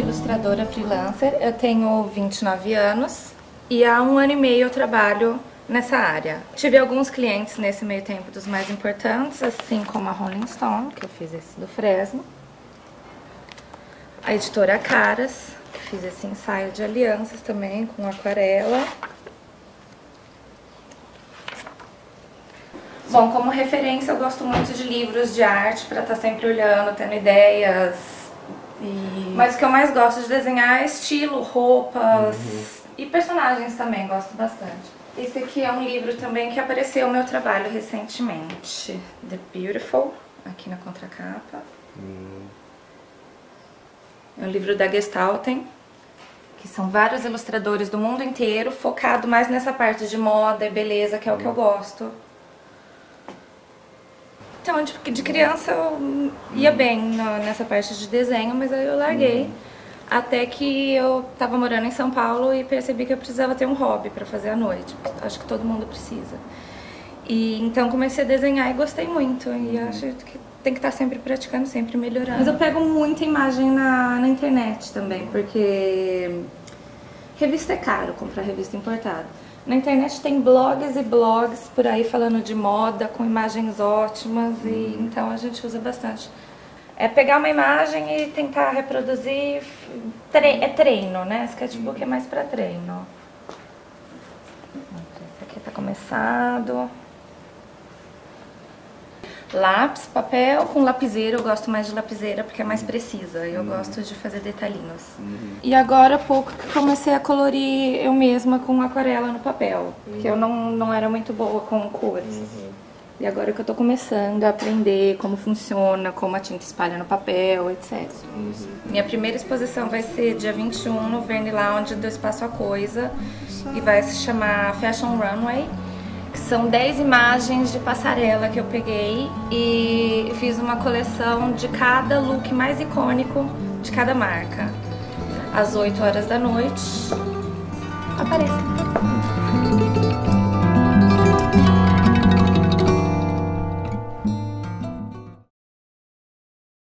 ilustradora freelancer, eu tenho 29 anos e há 1 ano e meio eu trabalho nessa área. Tive alguns clientes nesse meio tempo dos mais importantes, assim como a Rolling Stone, que eu fiz esse do Fresno, a editora Caras, que fiz esse ensaio de alianças também com aquarela. Bom, como referência eu gosto muito de livros de arte para estar sempre olhando, tendo ideias. Mas o que eu mais gosto de desenhar é estilo, roupas e personagens também, gosto bastante. Esse aqui é um livro também que apareceu no meu trabalho recentemente. The Beautiful, aqui na contracapa. É um livro da Gestalten, que são vários ilustradores do mundo inteiro, focado mais nessa parte de moda e beleza, que é o que eu gosto. Então, de criança eu ia bem nessa parte de desenho, mas aí eu larguei. Até que eu tava morando em São Paulo e percebi que eu precisava ter um hobby pra fazer à noite. Acho que todo mundo precisa. E então comecei a desenhar e gostei muito. E acho que tem que estar sempre praticando, sempre melhorando. Mas eu pego muita imagem na internet também, porque revista é caro, comprar revista importada. Na internet tem blogs e blogs por aí falando de moda, com imagens ótimas, e então a gente usa bastante. É pegar uma imagem e tentar reproduzir, é treino, né? Sketchbook é mais pra treino. Esse aqui tá começado. Lápis, papel com lapiseira, eu gosto mais de lapiseira porque é mais precisa, eu gosto de fazer detalhinhos. E agora há pouco que comecei a colorir eu mesma com aquarela no papel, porque eu não era muito boa com cores. E agora que eu tô começando a aprender como funciona, como a tinta espalha no papel, etc. Minha primeira exposição vai ser dia 21 no Verne Lounge do Espaço A Coisa e vai se chamar Fashion Runway. Que são 10 imagens de passarela que eu peguei e fiz uma coleção de cada look mais icônico de cada marca. Às 8 horas da noite, apareça!